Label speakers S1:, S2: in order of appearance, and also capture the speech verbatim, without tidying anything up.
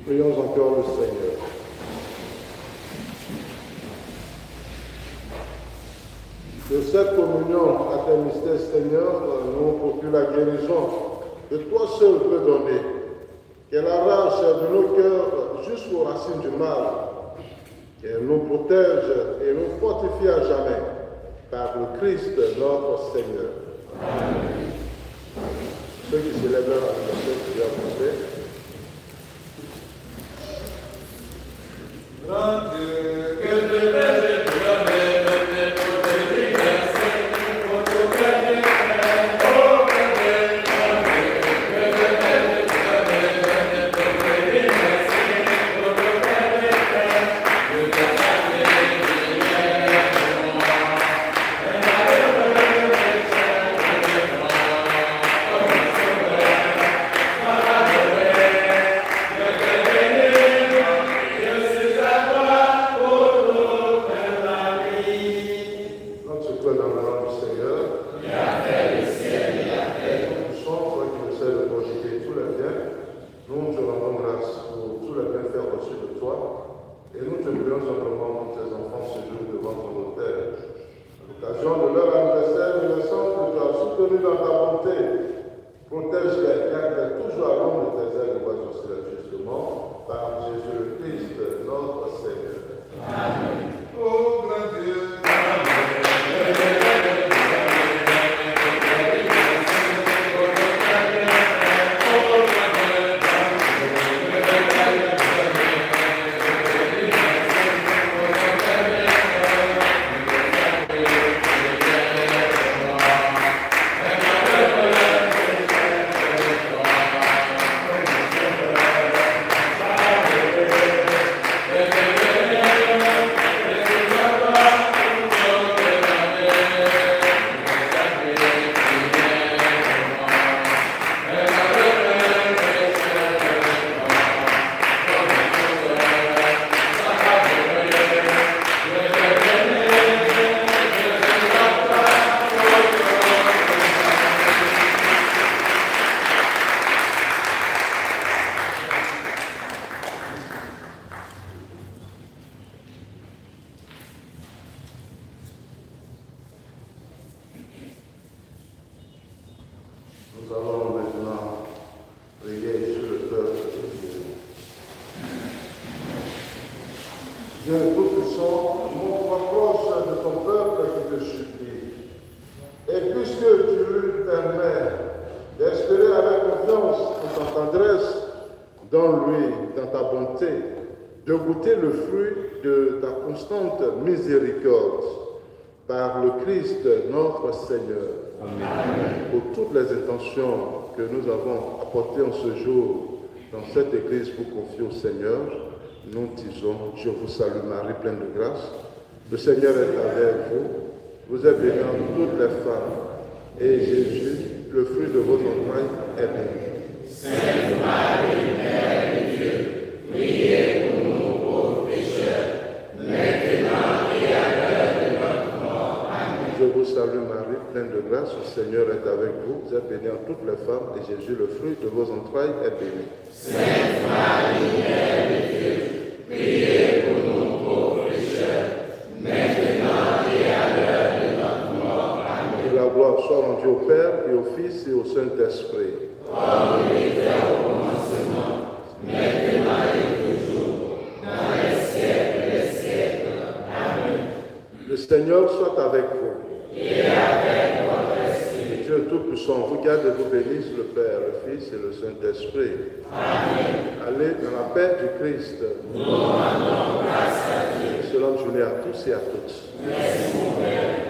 S1: Prions encore le Seigneur. De cette communion à tes mystères, Seigneur, nous procure la guérison que toi seul peux donner, qu'elle arrache de nos cœurs jusqu'aux racines du mal, qu'elle nous protège et nous fortifie à jamais par le Christ notre Seigneur. Amen. Ceux qui célèbrent l'anniversaire, qui doivent monter.
S2: Grand Dieu, que de belles étoiles, de protéger, merci pour tout faire. Oh, que de que de belles étoiles, de protéger, merci pour tout faire. Que de
S1: protège-les, garde-les toujours à l'ombre de tes ailes, et vois sur cela justement, par Jésus le Christ, notre Seigneur.
S2: Amen. Oh, grand Dieu.
S1: Nous allons maintenant prier sur le peuple de Dieu. Dieu Tout-Puissant, montre proche de ton peuple qui te supplie. Et puisque tu lui permets d'espérer avec confiance en ta tendresse dans lui, dans ta bonté, de goûter le fruit de ta constante miséricorde par le Christ notre Seigneur. Amen. Pour toutes les intentions que nous avons apportées en ce jour dans cette église pour confier au Seigneur, nous disons, je vous salue Marie, pleine de grâce. Le Seigneur est avec vous. Vous êtes bénie entre toutes les femmes. Et Jésus, le fruit de vos entrailles, est béni.
S3: Sainte Marie, Mère de Dieu, priez pour nous pauvres pécheurs, maintenant et à l'heure de notre mort. Amen.
S1: Je vous salue Marie, pleine de grâce, le Seigneur est avec vous. Vous êtes bénie entre toutes les femmes, et Jésus, le fruit de vos entrailles, est béni.
S3: Sainte Marie, Mère de Dieu, priez pour nous pauvres pécheurs, maintenant et à l'heure de notre mort. Amen.
S1: Que la gloire soit rendue au Père, et au Fils, et au Saint-Esprit.
S3: Comme il était au commencement, maintenant et toujours, dans les siècles des siècles. Amen.
S1: Le Seigneur soit avec vous.
S3: Et avec votre esprit.
S1: Dieu Tout-Puissant vous garde et vous bénisse, le Père, le Fils et le Saint-Esprit.
S3: Amen.
S1: Allez dans la paix du Christ.
S3: Nous rendons grâce à Dieu.
S1: Excellente journée à tous et à toutes.
S3: Merci, mon Père.